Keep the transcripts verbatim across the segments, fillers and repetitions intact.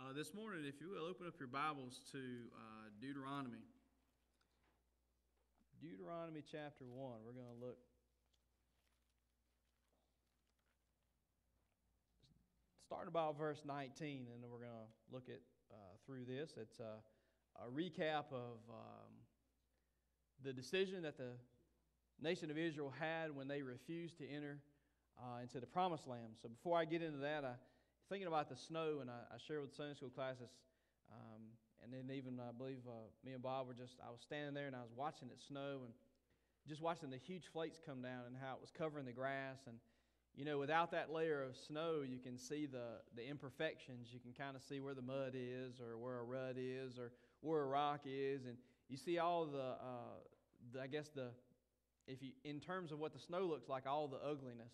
Uh, this morning, if you will, open up your Bibles to uh, Deuteronomy. Deuteronomy chapter one. We're going to look. Starting about verse nineteen, and then we're going to look at uh, through this. It's a, a recap of um, the decision that the nation of Israel had when they refused to enter uh, into the Promised Land. So before I get into that, I thinking about the snow, and I, I shared with Sunday school classes, um, and then even I believe uh, me and Bob were just, I was standing there and I was watching it snow and just watching the huge flakes come down and how it was covering the grass. And, you know, without that layer of snow, you can see the, the imperfections. You can kind of see where the mud is or where a rut is or where a rock is. And you see all the, uh, the I guess the, if you, in terms of what the snow looks like, all the ugliness.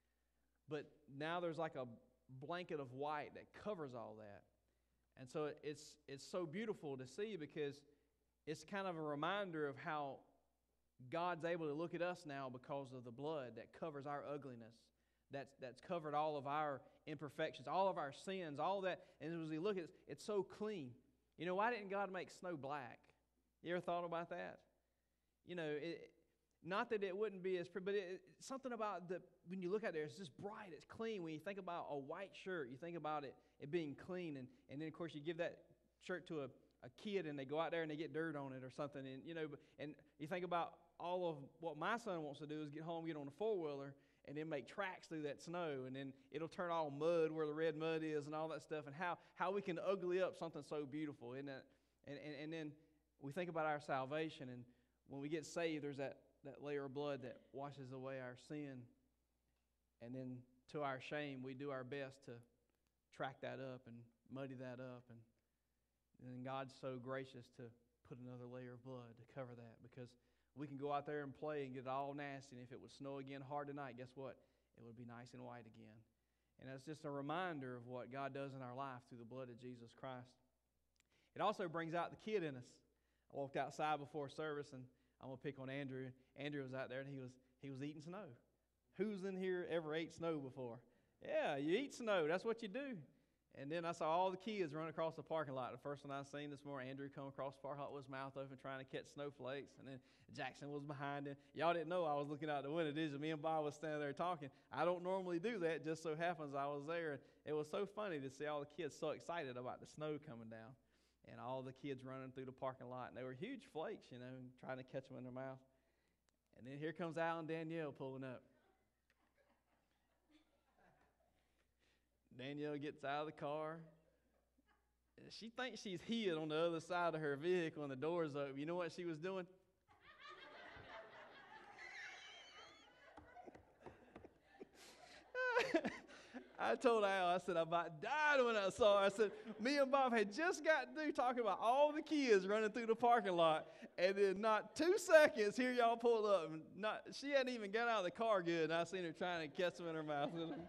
But now there's like a blanket of white that covers all that. And so it's it's so beautiful to see because it's kind of a reminder of how God's able to look at us now because of the blood that covers our ugliness, that's that's covered all of our imperfections, all of our sins, all that. And as we look at it, it's so clean. You know, why didn't God make snow black? You ever thought about that? You know, it, not that it wouldn't be as pretty, but it, something about the when you look at it, it's just bright, it's clean. When you think about a white shirt, you think about it it being clean, and, and then of course you give that shirt to a, a kid and they go out there and they get dirt on it or something, and you know, and you think about all of what my son wants to do is get home, get on a four-wheeler, and then make tracks through that snow, and then it'll turn all mud where the red mud is and all that stuff, and how, how we can ugly up something so beautiful, isn't it? And, and, and then we think about our salvation, and when we get saved, there's that that layer of blood that washes away our sin. And then to our shame, we do our best to track that up and muddy that up. And, and then God's so gracious to put another layer of blood to cover that, because we can go out there and play and get it all nasty. And if it would snow again hard tonight, guess what? It would be nice and white again. And that's just a reminder of what God does in our life through the blood of Jesus Christ. It also brings out the kid in us. I walked outside before service, and I'm going to pick on Andrew. Andrew was out there, and he was he was eating snow. Who's in here ever ate snow before? Yeah, you eat snow. That's what you do. And then I saw all the kids run across the parking lot. The first one I seen this morning, Andrew come across the parking lot with his mouth open trying to catch snowflakes. And then Jackson was behind him. Y'all didn't know I was looking out the window, did you? Me and Bob was standing there talking. I don't normally do that. Just so happens I was there. It was so funny to see all the kids so excited about the snow coming down. And all the kids running through the parking lot. And they were huge flakes, you know, trying to catch them in their mouth. And then here comes Al and Danielle pulling up. Danielle gets out of the car. She thinks she's hid on the other side of her vehicle and the door's open. You know what she was doing? I told Al, I said, I about died when I saw her. I said, me and Bob had just got through talking about all the kids running through the parking lot, and then not two seconds, here y'all pulled up. And not, she hadn't even got out of the car good, and I seen her trying to catch them in her mouth.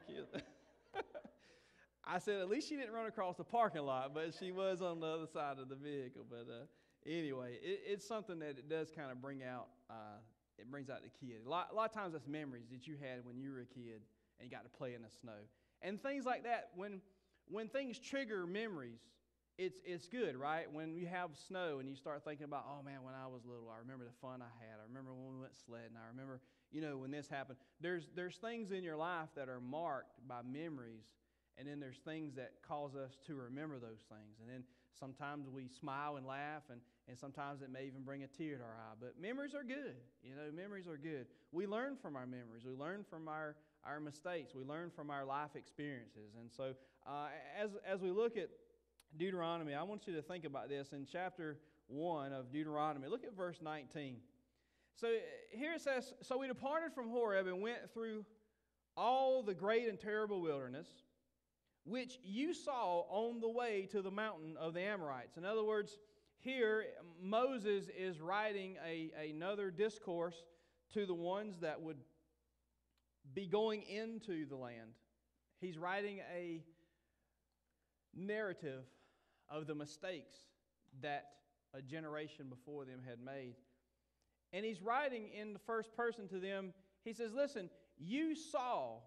I said, at least she didn't run across the parking lot, but she was on the other side of the vehicle. But uh, anyway, it, it's something that it does kind of bring out, uh, it brings out the kid. A lot, a lot of times that's memories that you had when you were a kid and you got to play in the snow. And things like that, when when things trigger memories, it's it's good, right? When you have snow and you start thinking about, oh man, when I was little, I remember the fun I had. I remember when we went sledding. I remember, you know, when this happened. There's there's things in your life that are marked by memories, and then there's things that cause us to remember those things. And then sometimes we smile and laugh, and, and sometimes it may even bring a tear to our eye. But memories are good. You know, memories are good. We learn from our memories. We learn from our our mistakes. We learn from our life experiences. And so uh, as, as we look at Deuteronomy, I want you to think about this in chapter one of Deuteronomy. Look at verse nineteen. So here it says, so we departed from Horeb and went through all the great and terrible wilderness, which you saw on the way to the mountain of the Amorites. In other words, here Moses is writing a, another discourse to the ones that would be going into the land. He's writing a narrative of the mistakes that a generation before them had made. And he's writing in the first person to them. He says, listen, you saw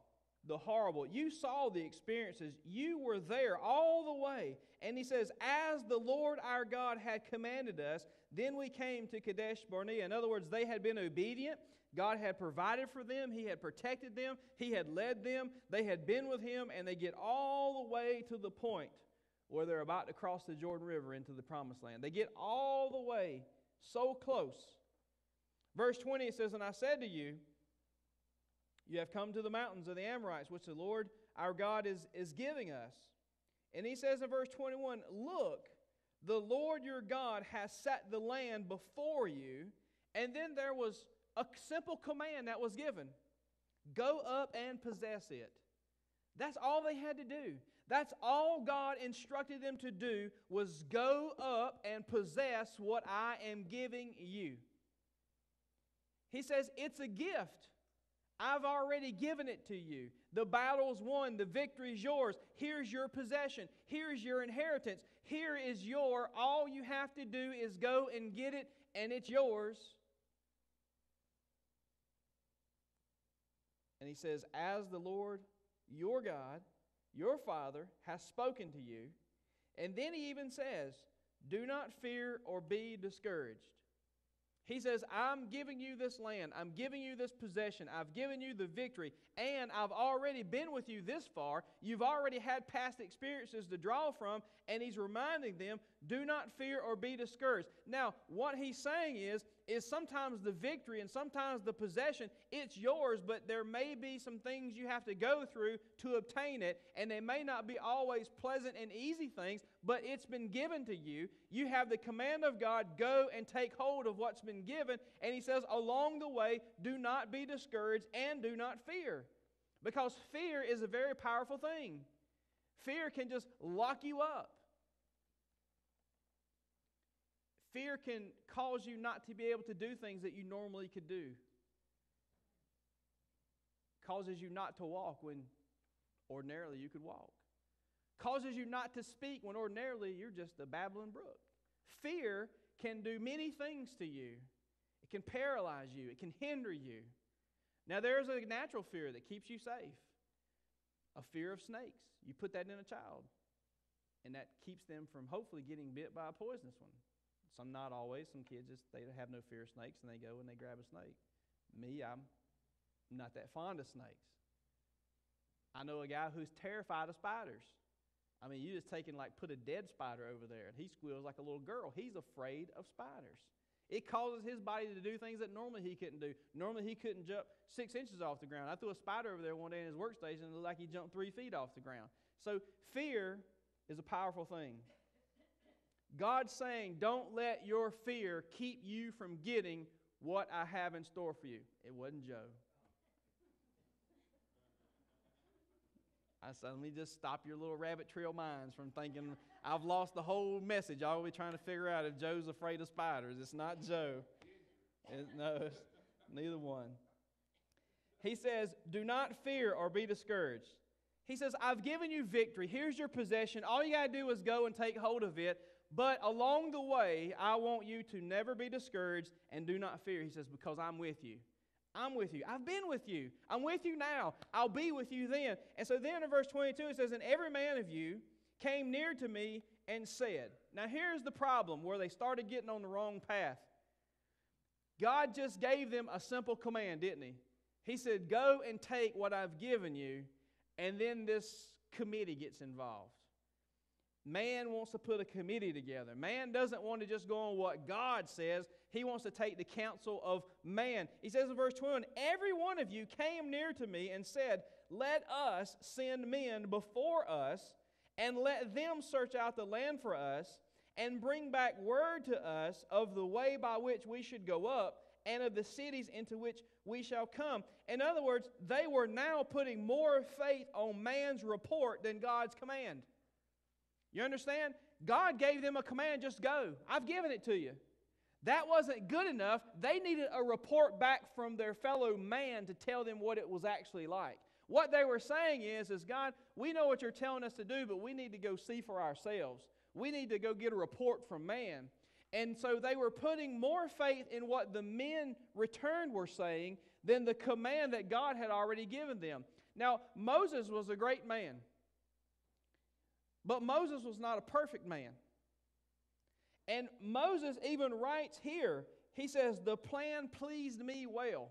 the horrible. You saw the experiences. You were there all the way. And he says, as the Lord our God had commanded us, then we came to Kadesh Barnea. In other words, they had been obedient. God had provided for them. He had protected them. He had led them. They had been with Him, and they get all the way to the point where they're about to cross the Jordan River into the Promised Land. They get all the way so close. Verse twenty, it says, and I said to you, you have come to the mountains of the Amorites, which the Lord our God is, is giving us. And he says in verse twenty-one, look, the Lord your God has set the land before you. And then there was a simple command that was given. Go up and possess it. That's all they had to do. That's all God instructed them to do, was go up and possess what I am giving you. He says, it's a gift. I've already given it to you. The battle's won. The victory's yours. Here's your possession. Here's your inheritance. Here is your, all you have to do is go and get it, and it's yours. And he says, as the Lord, your God, your Father, has spoken to you. And then he even says, do not fear or be discouraged. He says, I'm giving you this land. I'm giving you this possession. I've given you the victory. And I've already been with you this far. You've already had past experiences to draw from. And he's reminding them, do not fear or be discouraged. Now, what he's saying is, is sometimes the victory and sometimes the possession, it's yours, but there may be some things you have to go through to obtain it, and they may not be always pleasant and easy things, but it's been given to you. You have the command of God, go and take hold of what's been given, and he says, along the way, do not be discouraged and do not fear, because fear is a very powerful thing. Fear can just lock you up. Fear can cause you not to be able to do things that you normally could do. Causes you not to walk when ordinarily you could walk. Causes you not to speak when ordinarily you're just a babbling brook. Fear can do many things to you. It can paralyze you. It can hinder you. Now there's a natural fear that keeps you safe. A fear of snakes. You put that in a child, and that keeps them from hopefully getting bit by a poisonous one. Some not always. Some kids just, they have no fear of snakes, and they go and they grab a snake. Me, I'm not that fond of snakes. I know a guy who's terrified of spiders. I mean, you just take and like put a dead spider over there, and he squeals like a little girl. He's afraid of spiders. It causes his body to do things that normally he couldn't do. Normally he couldn't jump six inches off the ground. I threw a spider over there one day in his workstation, and it looked like he jumped three feet off the ground. So fear is a powerful thing. God's saying, don't let your fear keep you from getting what I have in store for you. It wasn't Joe. I said, let me just stop your little rabbit trail minds from thinking I've lost the whole message. I'll be trying to figure out if Joe's afraid of spiders. It's not Joe. It, no, it's neither one. He says, do not fear or be discouraged. He says, I've given you victory. Here's your possession. All you got to do is go and take hold of it. But along the way, I want you to never be discouraged and do not fear. He says, because I'm with you. I'm with you. I've been with you. I'm with you now. I'll be with you then. And so then in verse twenty-two, it says, and every man of you came near to me and said. Now here's the problem where they started getting on the wrong path. God just gave them a simple command, didn't he? He said, go and take what I've given you, and then this committee gets involved. Man wants to put a committee together. Man doesn't want to just go on what God says. He wants to take the counsel of man. He says in verse twenty-one, every one of you came near to me and said, let us send men before us, and let them search out the land for us, and bring back word to us of the way by which we should go up, and of the cities into which we shall come. In other words, they were now putting more faith on man's report than God's command. You understand? God gave them a command, just go. I've given it to you. That wasn't good enough. They needed a report back from their fellow man to tell them what it was actually like. What they were saying is, is God, we know what you're telling us to do, but we need to go see for ourselves. We need to go get a report from man. And so they were putting more faith in what the men returned were saying than the command that God had already given them. Now, Moses was a great man, but Moses was not a perfect man. And Moses even writes here, he says, the plan pleased me well.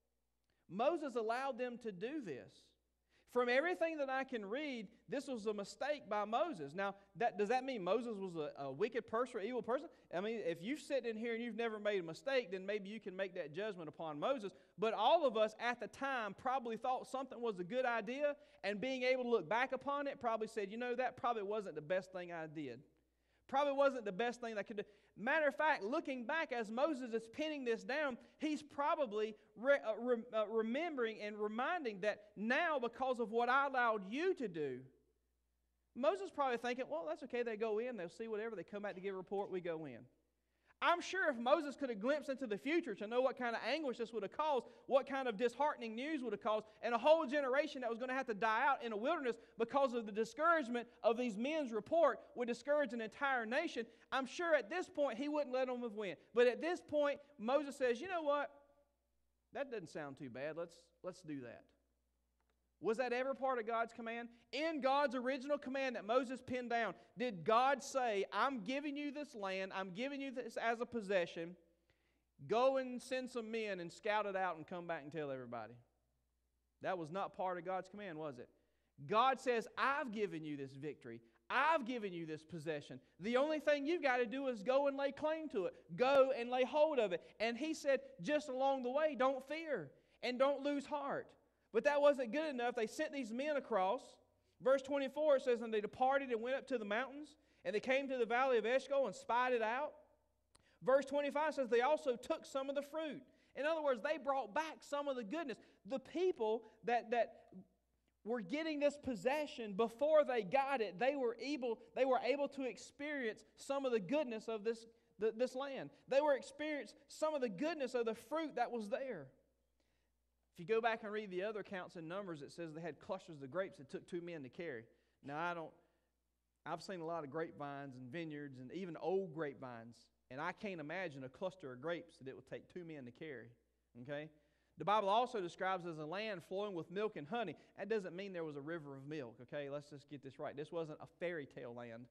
Moses allowed them to do this. From everything that I can read, this was a mistake by Moses. Now, that, does that mean Moses was a, a wicked person or evil person? I mean, if you've sitting in here and you've never made a mistake, then maybe you can make that judgment upon Moses. But all of us at the time probably thought something was a good idea, and being able to look back upon it probably said, you know, that probably wasn't the best thing I did. Probably wasn't the best thing that I could do. Matter of fact, looking back as Moses is pinning this down, he's probably re- uh, re- uh, remembering and reminding that now, because of what I allowed you to do, Moses probably thinking, well, that's okay. They go in, they'll see whatever. They come back to give a report, we go in. I'm sure if Moses could have glimpsed into the future to know what kind of anguish this would have caused, what kind of disheartening news would have caused, and a whole generation that was going to have to die out in a wilderness because of the discouragement of these men's report would discourage an entire nation, I'm sure at this point he wouldn't let them have win. But at this point, Moses says, you know what? That doesn't sound too bad. Let's, let's do that. Was that ever part of God's command? In God's original command that Moses pinned down, did God say, I'm giving you this land, I'm giving you this as a possession, go and send some men and scout it out and come back and tell everybody? That was not part of God's command, was it? God says, I've given you this victory. I've given you this possession. The only thing you've got to do is go and lay claim to it. Go and lay hold of it. And he said, just along the way, don't fear and don't lose heart. But that wasn't good enough. They sent these men across. Verse twenty-four, it says, and they departed and went up to the mountains, and they came to the valley of Eshcol and spied it out. Verse twenty-five says, they also took some of the fruit. In other words, they brought back some of the goodness. The people that, that were getting this possession, before they got it, they were able, they were able to experience some of the goodness of this, the, this land. They were experience some of the goodness of the fruit that was there. If you go back and read the other accounts in Numbers, it says they had clusters of grapes that took two men to carry. Now, I don't, I've seen a lot of grapevines and vineyards and even old grapevines, and I can't imagine a cluster of grapes that it would take two men to carry. Okay? The Bible also describes it as a land flowing with milk and honey. That doesn't mean there was a river of milk. Okay? Let's just get this right. This wasn't a fairy tale land.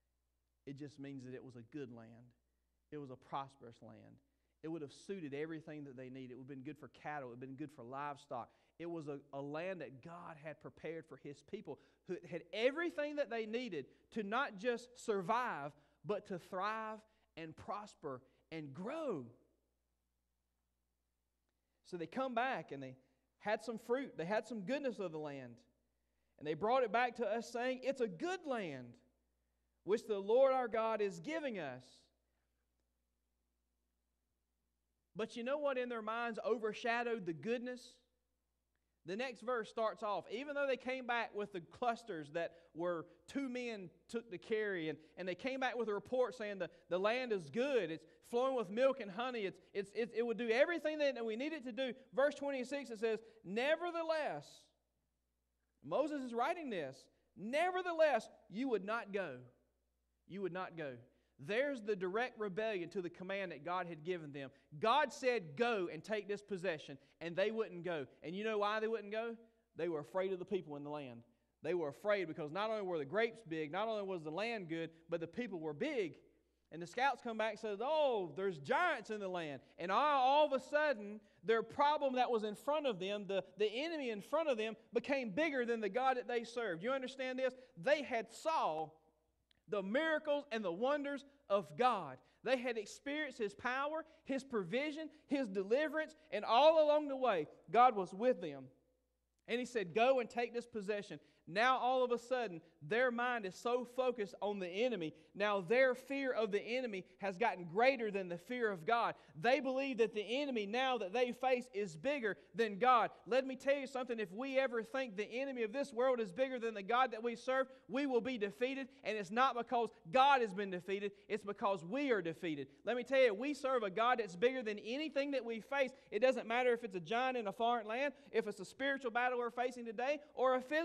It just means that it was a good land. It was a prosperous land. It would have suited everything that they needed. It would have been good for cattle. It would have been good for livestock. It was a, a land that God had prepared for His people, who had everything that they needed to not just survive, but to thrive and prosper and grow. So they come back and they had some fruit. They had some goodness of the land. And they brought it back to us saying, it's a good land, which the Lord our God is giving us. But you know what in their minds overshadowed the goodness? The next verse starts off, even though they came back with the clusters that were two men took to carry, and, and they came back with a report saying the, the land is good, it's flowing with milk and honey, it's, it's, it, it would do everything that we need it to do. Verse twenty-six, it says, nevertheless, Moses is writing this, nevertheless, you would not go. You would not go. There's the direct rebellion to the command that God had given them. God said, go and take this possession, and they wouldn't go. And you know why they wouldn't go? They were afraid of the people in the land. They were afraid because not only were the grapes big, not only was the land good, but the people were big. And the scouts come back and say, oh, there's giants in the land. And all, all of a sudden, their problem that was in front of them, the, the enemy in front of them, became bigger than the God that they served. You understand this? They had saw the miracles and the wonders of God. They had experienced His power, His provision, His deliverance, and all along the way, God was with them. And He said, go and take this possession. Now all of a sudden, their mind is so focused on the enemy. Now their fear of the enemy has gotten greater than the fear of God. They believe that the enemy now that they face is bigger than God. Let me tell you something. If we ever think the enemy of this world is bigger than the God that we serve, we will be defeated. And it's not because God has been defeated. It's because we are defeated. Let me tell you, we serve a God that's bigger than anything that we face. It doesn't matter if it's a giant in a foreign land, if it's a spiritual battle we're facing today, or a physical obstacle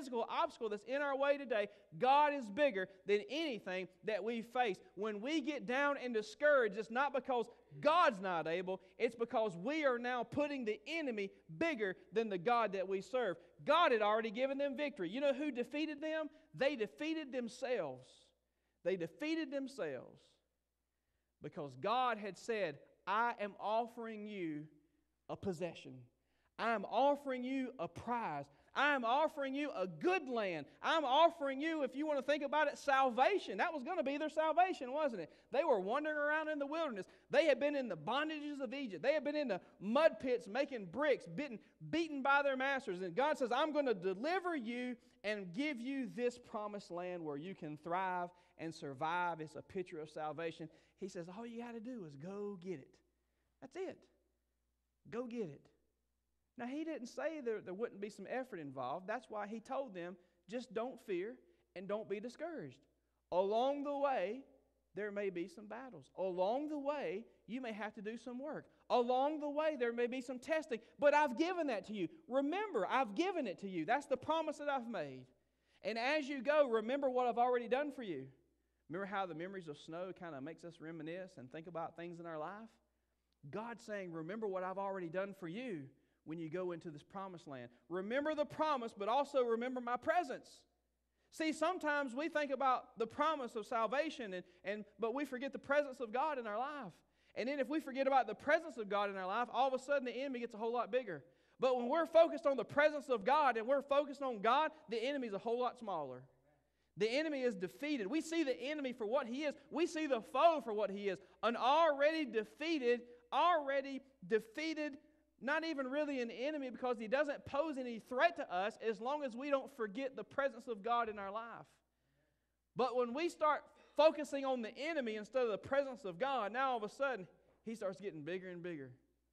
obstacle that's in our way today, God is bigger than anything that we face. When we get down and discouraged, it's not because God's not able, it's because we are now putting the enemy bigger than the God that we serve. God had already given them victory. You know who defeated them? They defeated themselves. They defeated themselves because God had said, I am offering you a possession. I am offering you a prize. I am offering you a good land. I'm offering you, if you want to think about it, salvation. That was going to be their salvation, wasn't it? They were wandering around in the wilderness. They had been in the bondages of Egypt. They had been in the mud pits making bricks, beaten, beaten by their masters. And God says, I'm going to deliver you and give you this promised land where you can thrive and survive. It's a picture of salvation. He says, all you got to do is go get it. That's it. Go get it. Now, he didn't say there, there wouldn't be some effort involved. That's why he told them, just don't fear and don't be discouraged. Along the way, there may be some battles. Along the way, you may have to do some work. Along the way, there may be some testing. But I've given that to you. Remember, I've given it to you. That's the promise that I've made. And as you go, remember what I've already done for you. Remember how the memories of snow kind of makes us reminisce and think about things in our life? God's saying, remember what I've already done for you when you go into this promised land. Remember the promise, but also remember my presence. See, sometimes we think about the promise of salvation, and, and but we forget the presence of God in our life. And then if we forget about the presence of God in our life, all of a sudden the enemy gets a whole lot bigger. But when we're focused on the presence of God and we're focused on God, the enemy is a whole lot smaller. The enemy is defeated. We see the enemy for what he is. We see the foe for what he is. An already defeated, already defeated, not even really an enemy, because he doesn't pose any threat to us as long as we don't forget the presence of God in our life. But when we start focusing on the enemy instead of the presence of God, now all of a sudden he starts getting bigger and bigger.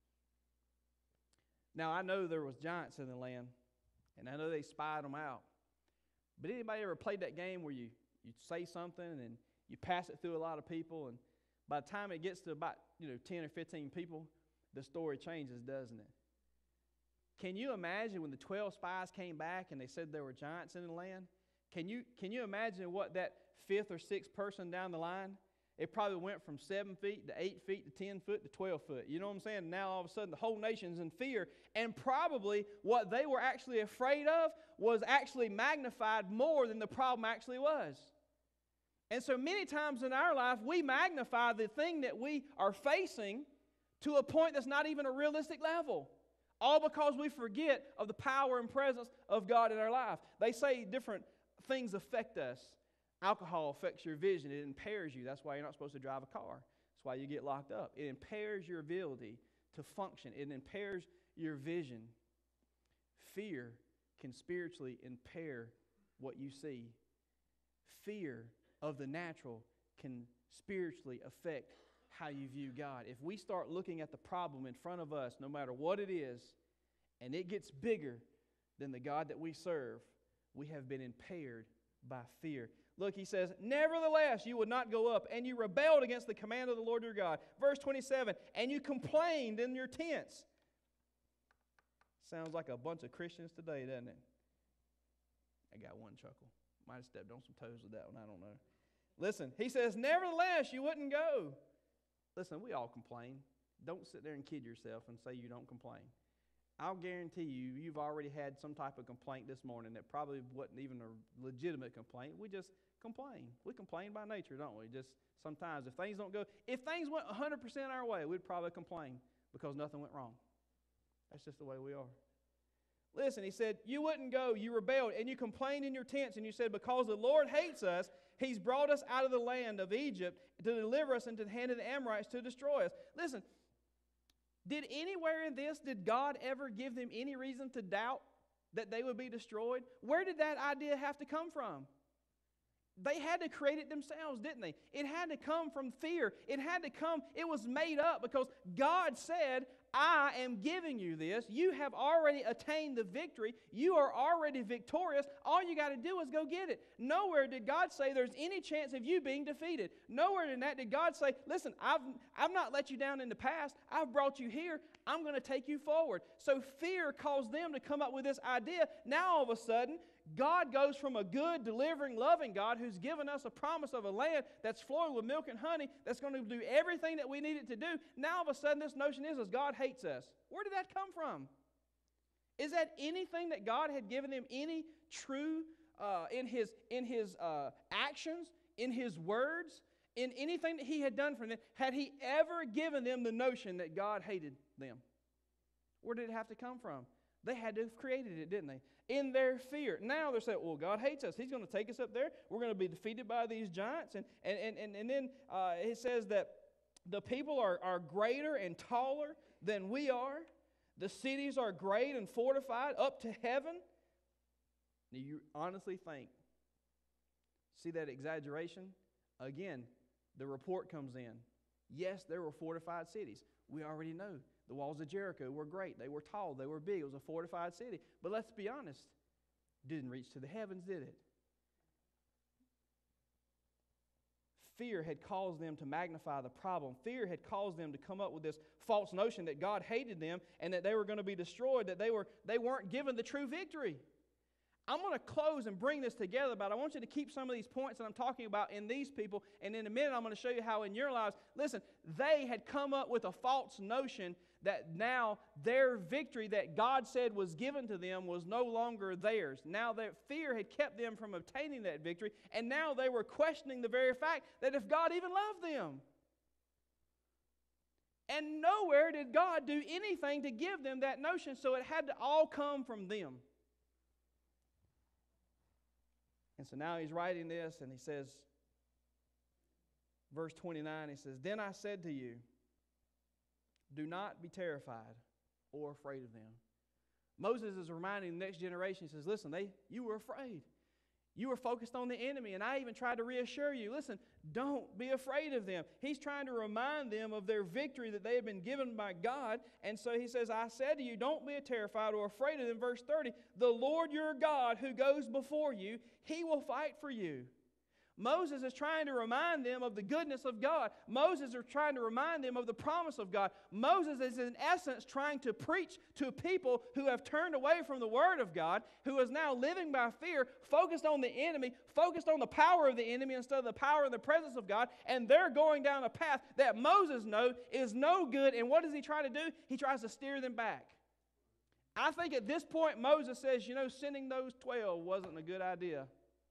Now I know there was giants in the land, and I know they spied them out. But anybody ever played that game where you, you say something and you pass it through a lot of people, and by the time it gets to about you know ten or fifteen people, the story changes, doesn't it? Can you imagine when the twelve spies came back and they said there were giants in the land? Can you, can you imagine what that fifth or sixth person down the line, it probably went from seven feet to eight feet to ten foot to twelve foot. You know what I'm saying? Now all of a sudden the whole nation's in fear. And probably what they were actually afraid of was actually magnified more than the problem actually was. And so many times in our life, we magnify the thing that we are facing to a point that's not even a realistic level. All because we forget of the power and presence of God in our life. They say different things affect us. Alcohol affects your vision. It impairs you. That's why you're not supposed to drive a car. That's why you get locked up. It impairs your ability to function. It impairs your vision. Fear can spiritually impair what you see. Fear of the natural can spiritually affect how you view God. If we start looking at the problem in front of us, no matter what it is, and it gets bigger than the God that we serve, we have been impaired by fear. Look, he says, nevertheless, you would not go up, and you rebelled against the command of the Lord your God. Verse twenty-seven, and you complained in your tents. Sounds like a bunch of Christians today, doesn't it? I got one chuckle. Might have stepped on some toes with that one, I don't know. Listen, he says, nevertheless, you wouldn't go. Listen, we all complain. Don't sit there and kid yourself and say you don't complain. I'll guarantee you, you've already had some type of complaint this morning that probably wasn't even a legitimate complaint. We just complain. We complain by nature, don't we? Just sometimes if things don't go, if things went one hundred percent our way, we'd probably complain because nothing went wrong. That's just the way we are. Listen, he said, you wouldn't go, you rebelled, and you complained in your tents, and you said, because the Lord hates us, he's brought us out of the land of Egypt to deliver us into the hand of the Amorites to destroy us. Listen, did anywhere in this, did God ever give them any reason to doubt that they would be destroyed? Where did that idea have to come from? They had to create it themselves, didn't they? It had to come from fear. It had to come, it was made up because God said, I am giving you this. You have already attained the victory. You are already victorious. All you got to do is go get it. Nowhere did God say there's any chance of you being defeated. Nowhere in that did God say, listen, I've, I've not let you down in the past. I've brought you here. I'm going to take you forward. So fear caused them to come up with this idea. Now all of a sudden, God goes from a good, delivering, loving God who's given us a promise of a land that's flowing with milk and honey, that's going to do everything that we need it to do. Now all of a sudden this notion is, is God hates us. Where did that come from? Is that anything that God had given them any true uh, in His, in his uh, actions, in His words, in anything that He had done for them? Had He ever given them the notion that God hated them? Where did it have to come from? They had to have created it, didn't they? In their fear. Now they're saying, well, God hates us. He's going to take us up there. We're going to be defeated by these giants. And, and, and, and, and then uh, it says that the people are, are greater and taller than we are. The cities are great and fortified up to heaven. Do you honestly think, see that exaggeration? Again, the report comes in. Yes, there were fortified cities. We already know. The walls of Jericho were great. They were tall. They were big. It was a fortified city. But let's be honest, it didn't reach to the heavens, did it? Fear had caused them to magnify the problem. Fear had caused them to come up with this false notion that God hated them and that they were going to be destroyed, that they, were, they weren't given the true victory. I'm going to close and bring this together, but I want you to keep some of these points that I'm talking about in these people, and in a minute I'm going to show you how in your lives, listen, they had come up with a false notion that now their victory that God said was given to them was no longer theirs. Now that fear had kept them from obtaining that victory, and now they were questioning the very fact that if God even loved them. And nowhere did God do anything to give them that notion, so it had to all come from them. And so now he's writing this, and he says, verse twenty-nine, he says, "Then I said to you, do not be terrified or afraid of them." Moses is reminding the next generation, he says, listen, they, you were afraid. You were focused on the enemy, and I even tried to reassure you, listen, don't be afraid of them. He's trying to remind them of their victory that they had been given by God. And so he says, I said to you, don't be terrified or afraid of them. Verse thirty, the Lord your God who goes before you, He will fight for you. Moses is trying to remind them of the goodness of God. Moses is trying to remind them of the promise of God. Moses is in essence trying to preach to people who have turned away from the Word of God, who is now living by fear, focused on the enemy, focused on the power of the enemy instead of the power and the presence of God, and they're going down a path that Moses knows is no good. And what does he try to do? He tries to steer them back. I think at this point Moses says, you know, sending those twelve wasn't a good idea.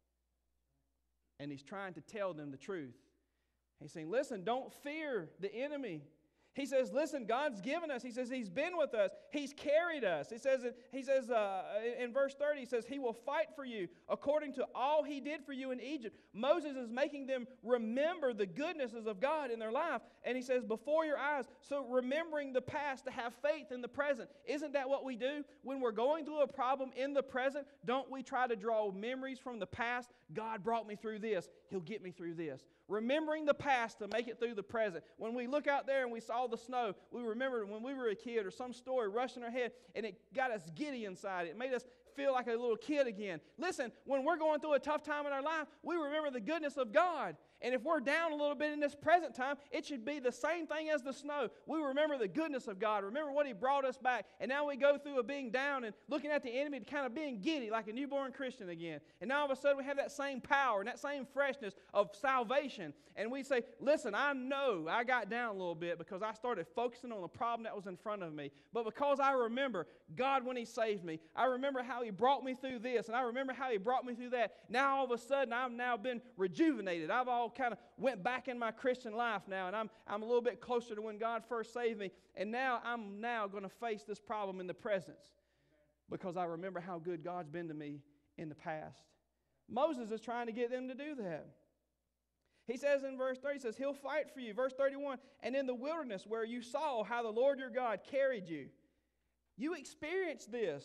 And he's trying to tell them the truth. He's saying, listen, don't fear the enemy. He says, listen, God's given us. He says He's been with us. He's carried us. He says, he says uh, in verse thirty, He says, He will fight for you according to all He did for you in Egypt. Moses is making them remember the goodnesses of God in their life. And he says, before your eyes. So remembering the past to have faith in the present. Isn't that what we do? When we're going through a problem in the present, don't we try to draw memories from the past? God brought me through this. He'll get me through this. Remembering the past to make it through the present. When we look out there and we saw the snow, we remember when we were a kid or some story rushed in our head and it got us giddy inside. It made us feel like a little kid again. Listen, when we're going through a tough time in our life, we remember the goodness of God. And if we're down a little bit in this present time, it should be the same thing as the snow. We remember the goodness of God. Remember what He brought us back. And now we go through a being down and looking at the enemy to kind of being giddy like a newborn Christian again. And now all of a sudden we have that same power and that same freshness of salvation. And we say, listen, I know I got down a little bit because I started focusing on the problem that was in front of me. But because I remember God when He saved me, I remember how He brought me through this, and I remember how He brought me through that. Now all of a sudden I've now been rejuvenated. I've all kind of went back in my Christian life now, and I'm, I'm a little bit closer to when God first saved me. And now I'm now going to face this problem in the presence because I remember how good God's been to me in the past. Moses is trying to get them to do that. He says in verse thirty, he says, He'll fight for you. Verse thirty-one, and in the wilderness where you saw how the Lord your God carried you, you experienced this.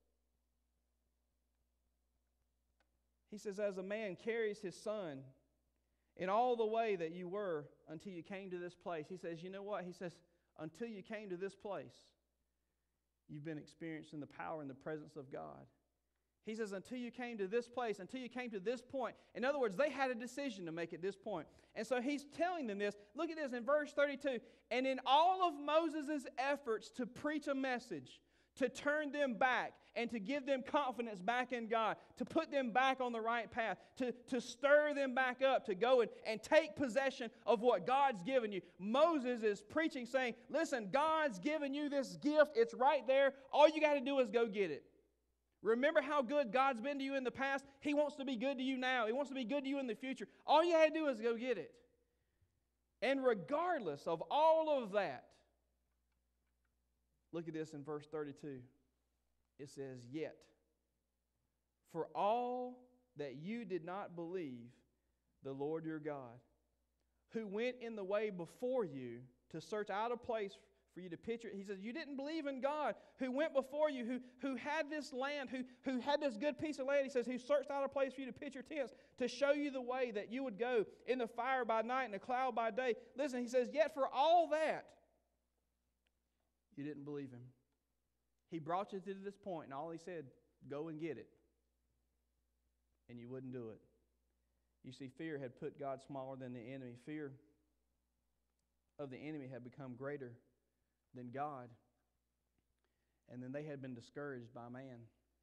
He says, as a man carries his son in all the way that you were until you came to this place. He says, you know what? He says, until you came to this place, you've been experiencing the power and the presence of God. He says, until you came to this place, until you came to this point. In other words, they had a decision to make at this point. And so he's telling them this. Look at this in verse thirty-two. And in all of Moses' efforts to preach a message, to turn them back and to give them confidence back in God, to put them back on the right path, to, to stir them back up, to go and, and take possession of what God's given you. Moses is preaching, saying, listen, God's given you this gift. It's right there. All you got to do is go get it. Remember how good God's been to you in the past? He wants to be good to you now. He wants to be good to you in the future. All you got to do is go get it. And regardless of all of that, look at this in verse thirty-two. It says, yet, for all that you did not believe the Lord your God, who went in the way before you to search out a place for you to picture it. He says, you didn't believe in God, who went before you, who, who had this land, who, who had this good piece of land. He says, who searched out a place for you to pitch your tents, to show you the way that you would go in the fire by night and the cloud by day. Listen, he says, yet for all that, you didn't believe him. He brought you to this point, and all he said, go and get it. And you wouldn't do it. You see, fear had put God smaller than the enemy. Fear of the enemy had become greater than God. And then they had been discouraged by man.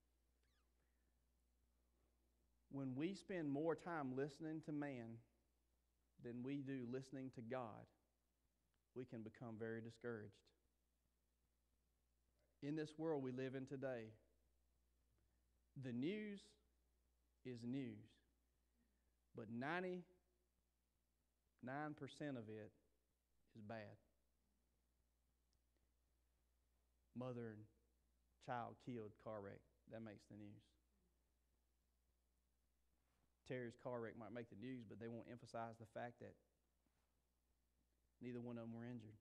When we spend more time listening to man than we do listening to God, we can become very discouraged. In this world we live in today, the news is news, but ninety-nine percent of it is bad. Mother and child killed, car wreck. That makes the news. Terry's car wreck might make the news, but they won't emphasize the fact that neither one of them were injured.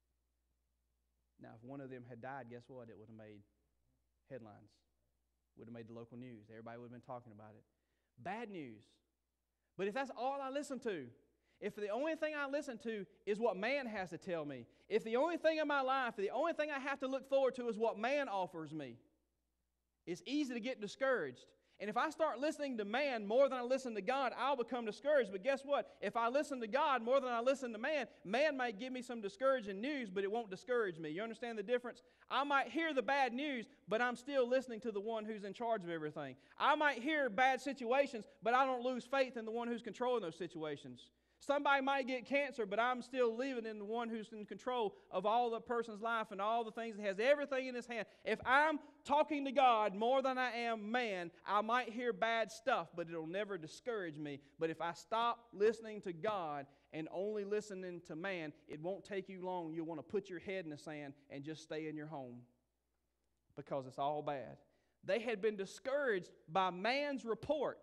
Now, if one of them had died, guess what? It would have made headlines. Would have made the local news. Everybody would have been talking about it. Bad news. But if that's all I listen to, if the only thing I listen to is what man has to tell me, if the only thing in my life, the only thing I have to look forward to is what man offers me, it's easy to get discouraged. And if I start listening to man more than I listen to God, I'll become discouraged. But guess what? If I listen to God more than I listen to man, man might give me some discouraging news, but it won't discourage me. You understand the difference? I might hear the bad news, but I'm still listening to the one who's in charge of everything. I might hear bad situations, but I don't lose faith in the one who's controlling those situations. Somebody might get cancer, but I'm still living in the one who's in control of all the person's life and all the things. He has everything in his hand. If I'm talking to God more than I am man, I might hear bad stuff, but it'll never discourage me. But if I stop listening to God and only listening to man, it won't take you long. You'll want to put your head in the sand and just stay in your home because it's all bad. They had been discouraged by man's report.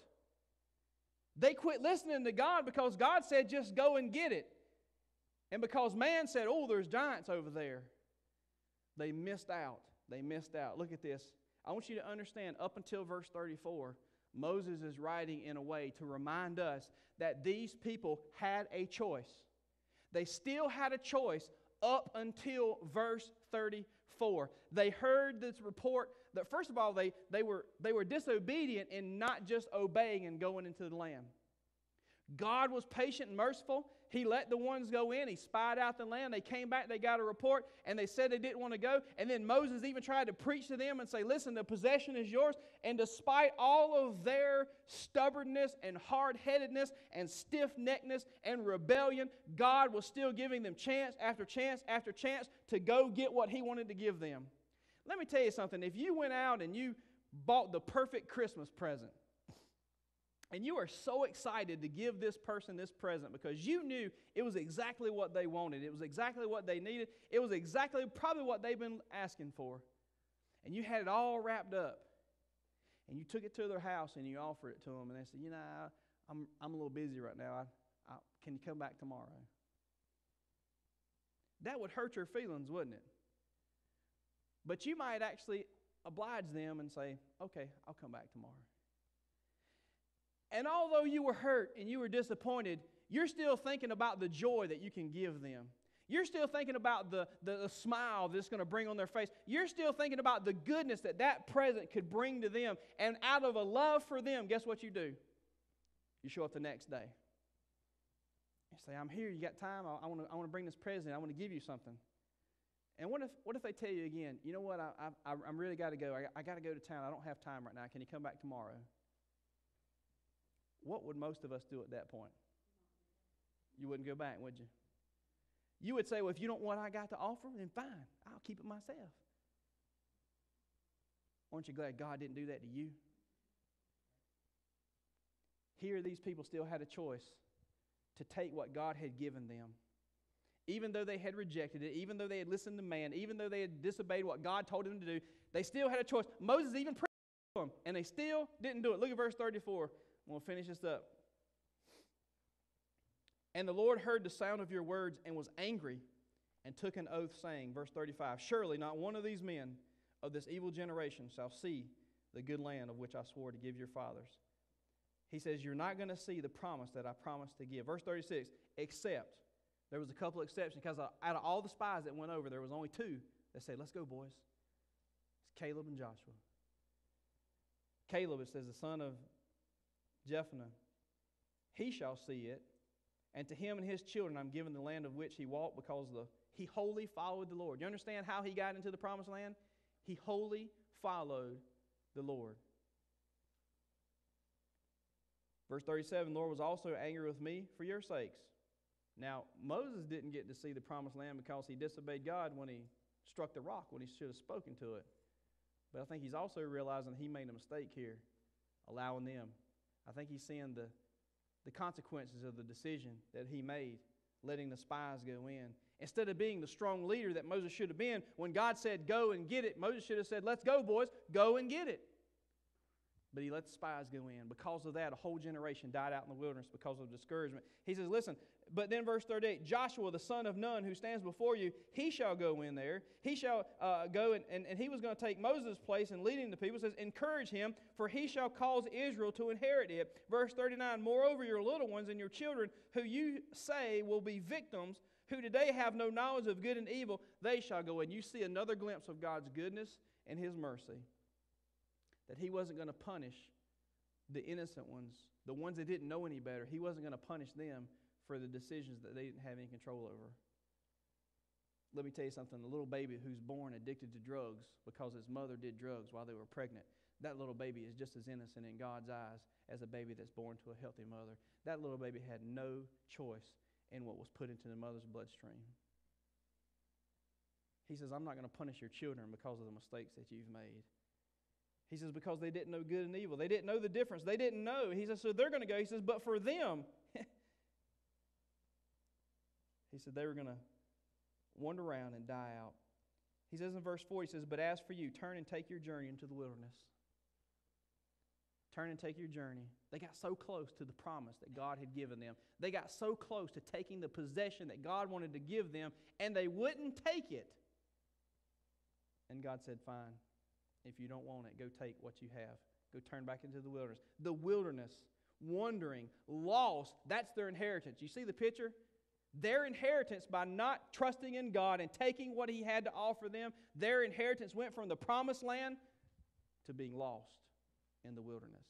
They quit listening to God because God said, just go and get it. And because man said, oh, there's giants over there. They missed out. They missed out. Look at this. I want you to understand, up until verse thirty-four, Moses is writing in a way to remind us that these people had a choice. They still had a choice up until verse thirty-four. They heard this report that, first of all, they, they, were, they were disobedient in not just obeying and going into the land. God was patient and merciful. He let the ones go in. He spied out the land. They came back. They got a report, and they said they didn't want to go. And then Moses even tried to preach to them and say, listen, the possession is yours. And despite all of their stubbornness and hard-headedness and stiff-neckedness and rebellion, God was still giving them chance after chance after chance to go get what He wanted to give them. Let me tell you something. If you went out and you bought the perfect Christmas present, and you are so excited to give this person this present because you knew it was exactly what they wanted, it was exactly what they needed, it was exactly probably what they've been asking for, and you had it all wrapped up, and you took it to their house and you offered it to them, and they said, you know, I'm, I'm a little busy right now. I, I, can you come back tomorrow? That would hurt your feelings, wouldn't it? But you might actually oblige them and say, okay, I'll come back tomorrow. And although you were hurt and you were disappointed, you're still thinking about the joy that you can give them. You're still thinking about the, the, the smile that's going to bring on their face. You're still thinking about the goodness that that present could bring to them. And out of a love for them, guess what you do? You show up the next day. You say, I'm here. You got time? I, I want to I want to bring this present. I want to give you something. And what if what if they tell you again, you know what, I I I'm really got to go. I, I got to go to town. I don't have time right now. Can you come back tomorrow? What would most of us do at that point? You wouldn't go back, would you? You would say, well, if you don't want what I got to offer, then fine. I'll keep it myself. Aren't you glad God didn't do that to you? Here, these people still had a choice to take what God had given them. Even though they had rejected it, even though they had listened to man, even though they had disobeyed what God told them to do, they still had a choice. Moses even prayed for them, and they still didn't do it. Look at verse thirty-four. We'll finish this up. And the Lord heard the sound of your words and was angry and took an oath, saying, verse thirty-five, surely not one of these men of this evil generation shall see the good land of which I swore to give your fathers. He says, you're not going to see the promise that I promised to give. Verse thirty-six, except, there was a couple of exceptions, because out of all the spies that went over, there was only two that said, let's go, boys. It's Caleb and Joshua. Caleb, it says, the son of Jephunneh, he shall see it, and to him and his children I'm giving the land of which he walked, because the, he wholly followed the Lord. You understand how he got into the promised land? He wholly followed the Lord. Verse thirty-seven, the Lord was also angry with me for your sakes. Now, Moses didn't get to see the promised land because he disobeyed God when he struck the rock, when he should have spoken to it. But I think he's also realizing he made a mistake here, allowing them. I think he's seeing the, the consequences of the decision that he made, letting the spies go in. Instead of being the strong leader that Moses should have been, when God said, go and get it, Moses should have said, let's go, boys, go and get it. But he let the spies go in. Because of that, a whole generation died out in the wilderness because of discouragement. He says, listen, but then verse thirty-eight, Joshua, the son of Nun, who stands before you, he shall go in there. He shall uh, go, and, and, and he was going to take Moses' place in leading the people. It says, encourage him, for he shall cause Israel to inherit it. Verse thirty-nine, moreover, your little ones and your children, who you say will be victims, who today have no knowledge of good and evil, they shall go in. You see another glimpse of God's goodness and his mercy. That he wasn't going to punish the innocent ones, the ones that didn't know any better. He wasn't going to punish them for the decisions that they didn't have any control over. Let me tell you something. The little baby who's born addicted to drugs because his mother did drugs while they were pregnant, that little baby is just as innocent in God's eyes as a baby that's born to a healthy mother. That little baby had no choice in what was put into the mother's bloodstream. He says, I'm not going to punish your children because of the mistakes that you've made. He says, because they didn't know good and evil. They didn't know the difference. They didn't know. He says, so they're going to go. He says, but for them, he said they were going to wander around and die out. He says in verse four, he says, but as for you, turn and take your journey into the wilderness. Turn and take your journey. They got so close to the promise that God had given them. They got so close to taking the possession that God wanted to give them, and they wouldn't take it. And God said, fine. If you don't want it, go take what you have. Go turn back into the wilderness. The wilderness, wandering, lost, that's their inheritance. You see the picture? Their inheritance, by not trusting in God and taking what he had to offer them, their inheritance went from the promised land to being lost in the wilderness.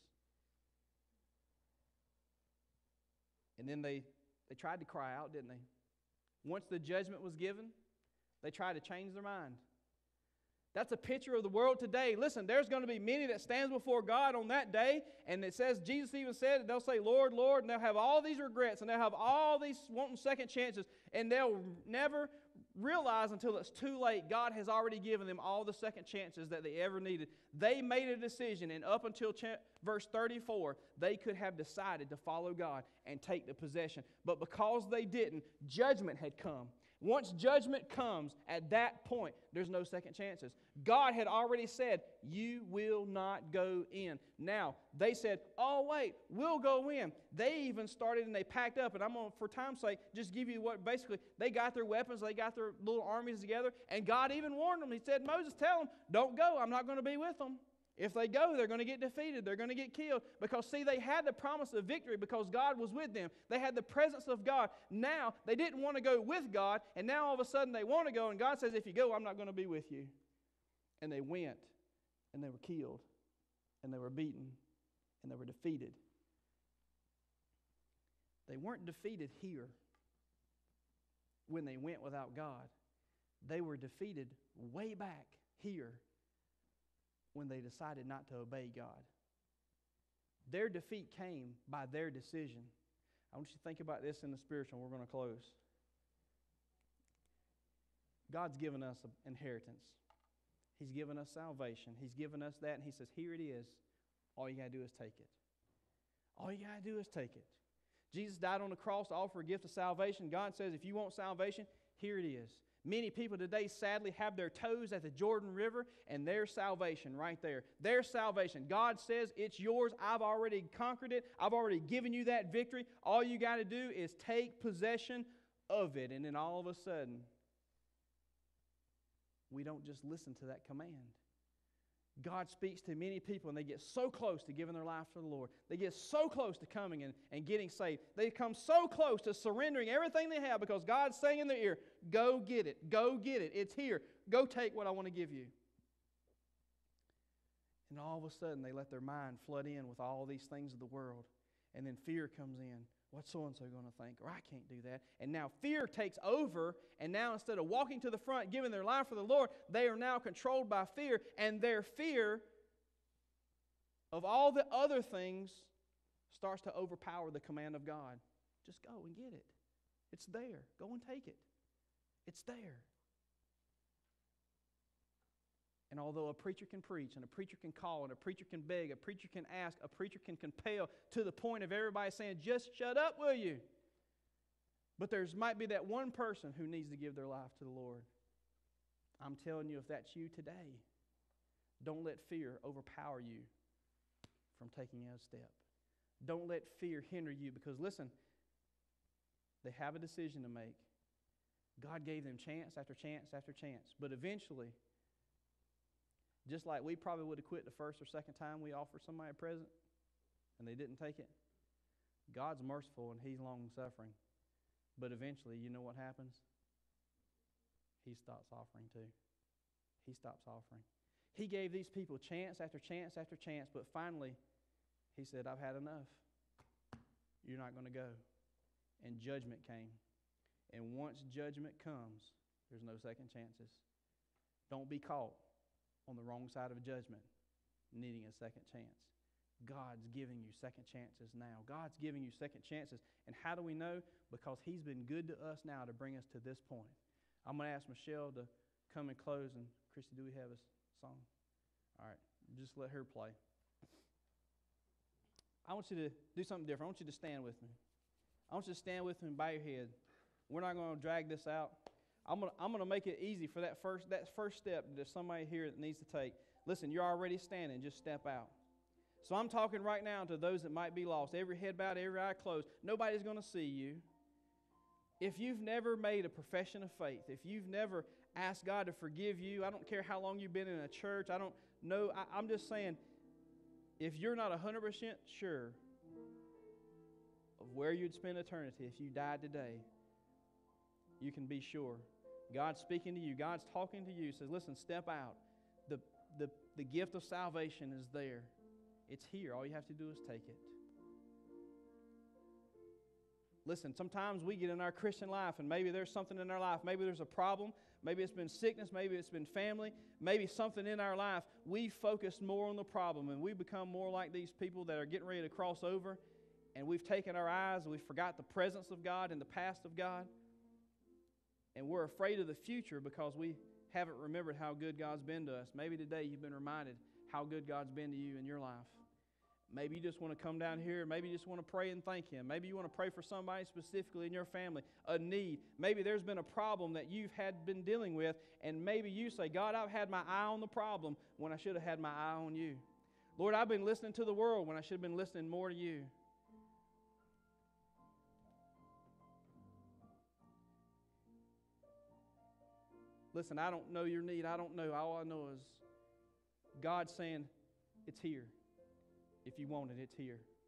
And then they, they tried to cry out, didn't they? Once the judgment was given, they tried to change their mind. That's a picture of the world today. Listen, there's going to be many that stands before God on that day, and it says, Jesus even said, they'll say, Lord, Lord, and they'll have all these regrets, and they'll have all these wanting second chances, and they'll never realize until it's too late, God has already given them all the second chances that they ever needed. They made a decision, and up until ch- verse thirty-four, they could have decided to follow God and take the possession. But because they didn't, judgment had come. Once judgment comes, at that point, there's no second chances. God had already said, you will not go in. Now, they said, oh, wait, we'll go in. They even started and they packed up. And I'm going to, for time's sake, just give you what basically, they got their weapons, they got their little armies together, and God even warned them. He said, Moses, tell them, don't go. I'm not going to be with them. If they go, they're going to get defeated. They're going to get killed. Because, see, they had the promise of victory because God was with them. They had the presence of God. Now, they didn't want to go with God, and now all of a sudden they want to go, and God says, if you go, I'm not going to be with you. And they went, and they were killed, and they were beaten, and they were defeated. They weren't defeated here when they went without God. They were defeated way back here when they decided not to obey God. Their defeat came by their decision. I want you to think about this in the spiritual, and we're going to close. God's given us an inheritance. He's given us salvation. He's given us that, and He says, here it is. All you got to do is take it. All you got to do is take it. Jesus died on the cross to offer a gift of salvation. God says, if you want salvation, here it is. Many people today sadly have their toes at the Jordan River, and there's salvation right there. There's salvation. God says, it's yours. I've already conquered it. I've already given you that victory. All you got to do is take possession of it. And then all of a sudden, we don't just listen to that command. God speaks to many people, and they get so close to giving their life to the Lord. They get so close to coming and, and getting saved. They come so close to surrendering everything they have because God's saying in their ear, go get it. Go get it. It's here. Go take what I want to give you. And all of a sudden, they let their mind flood in with all these things of the world. And then fear comes in. What's so-and-so going to think? Or I can't do that. And now fear takes over, and now instead of walking to the front, giving their life for the Lord, they are now controlled by fear, and their fear of all the other things starts to overpower the command of God. Just go and get it. It's there. Go and take it. It's there. And although a preacher can preach, and a preacher can call, and a preacher can beg, a preacher can ask, a preacher can compel to the point of everybody saying, just shut up, will you? But there might be that one person who needs to give their life to the Lord. I'm telling you, if that's you today, don't let fear overpower you from taking a step. Don't let fear hinder you because, listen, they have a decision to make. God gave them chance after chance after chance. But eventually, just like we probably would have quit the first or second time we offered somebody a present and they didn't take it, God's merciful and He's long-suffering. But eventually, you know what happens? He stops offering too. He stops offering. He gave these people chance after chance after chance, but finally, He said, I've had enough. You're not going to go. And judgment came. And once judgment comes, there's no second chances. Don't be caught on the wrong side of judgment, needing a second chance. God's giving you second chances now. God's giving you second chances. And how do we know? Because He's been good to us now to bring us to this point. I'm going to ask Michelle to come and close. And Christy, do we have a song? All right, just let her play. I want you to do something different. I want you to stand with me. I want you to stand with me and bow your head. We're not going to drag this out. I'm going to, I'm going to make it easy for that first, that first step that there's somebody here that needs to take. Listen, you're already standing. Just step out. So I'm talking right now to those that might be lost. Every head bowed, every eye closed. Nobody's going to see you. If you've never made a profession of faith, if you've never asked God to forgive you, I don't care how long you've been in a church. I don't know. I, I'm just saying, if you're not one hundred percent sure of where you'd spend eternity if you died today, you can be sure. God's speaking to you. God's talking to you. He says, listen, step out. The, the, the gift of salvation is there. It's here. All you have to do is take it. Listen, sometimes we get in our Christian life and maybe there's something in our life. Maybe there's a problem. Maybe it's been sickness. Maybe it's been family. Maybe something in our life. We focus more on the problem and we become more like these people that are getting ready to cross over, and we've taken our eyes and we forgot the presence of God and the past of God. And we're afraid of the future because we haven't remembered how good God's been to us. Maybe today you've been reminded how good God's been to you in your life. Maybe you just want to come down here. Maybe you just want to pray and thank Him. Maybe you want to pray for somebody specifically in your family, a need. Maybe there's been a problem that you've had been dealing with, and maybe you say, God, I've had my eye on the problem when I should have had my eye on you. Lord, I've been listening to the world when I should have been listening more to you. Listen, I don't know your need. I don't know. All I know is God saying, it's here. If you want it, it's here.